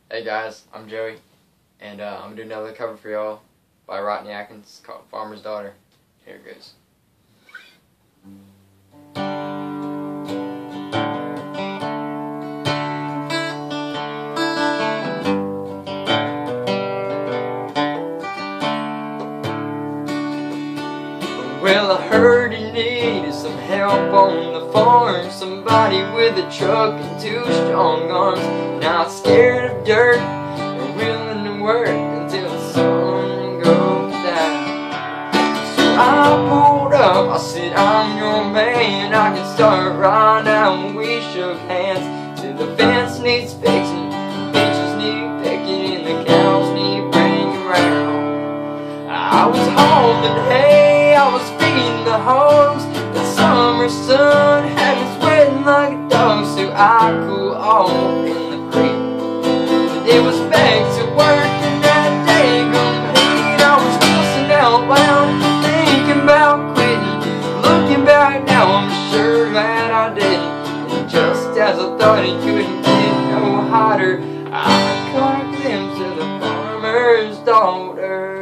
Hey guys, I'm Joey, and I'm going to do another cover for y'all by Rodney Atkins called Farmer's Daughter. Here it goes. Well, I heard you needed some help on the farm, somebody with a truck and 2 strong arms, not scared of dirt and willing to work until the sun goes down. So I pulled up, I said, I'm your man, I can start right now. And we shook hands till the fence needs fixing, the benches need picking, and the cows need bringing around. I was hauling hay, I was feeding the hogs. The summer sun had me sweating like a dog, so I cool off in the creek. But it was back to work in that daggum heat. I was cussing out loud, thinking about quitting. Looking back now, I'm sure that I didn't. And just as I thought it couldn't get no hotter, I caught a glimpse of the farmer's daughter.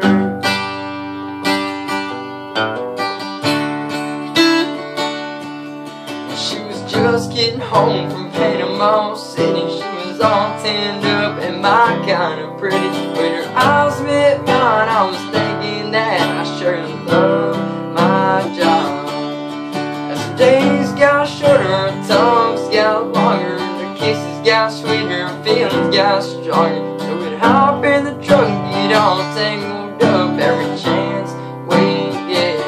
She was just getting home from Panama City. She was all tanned up and my kind of pretty. When her eyes met mine, I was thinking that I sure love my job. As the days got shorter, her tongues got longer, the kisses got sweeter, her feelings got stronger. So we'd hop in the truck and get all tangled up every chance we get.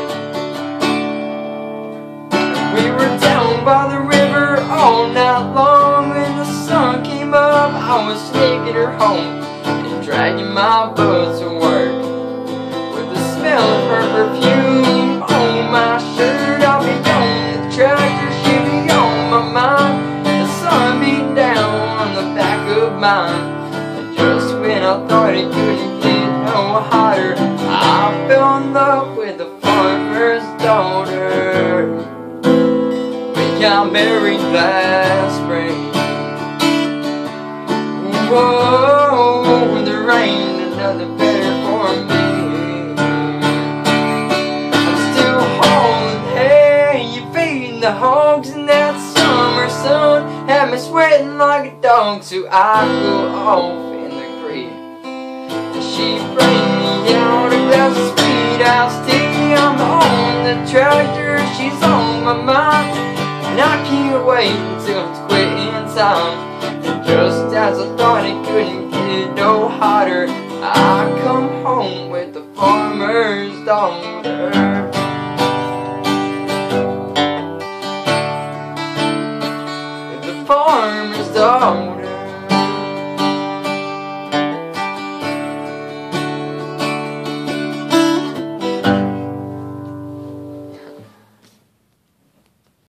We were down by the river all night long. When the sun came up, I was taking her home and dragging my boat to work. With the smell of her perfume on my shirt, I'll be on the tractor, she'll be on my mind. The sun beat down on the back of mine. And just when I thought it couldn't get no hotter, I fell in love with the farmer's daughter. Got married last spring. Whoa, there ain't another better for me. I'm still hauling hay, you feeding the hogs, and that summer sun had me sweating like a dog, so I go off in the creek. And she bring me out a glass of sweet iced tea. I'm on the tractor, she's on my mind, and I can't wait until it's quitting time. And just as I thought it couldn't get no hotter, I come home with the farmer's daughter. With the farmer's daughter.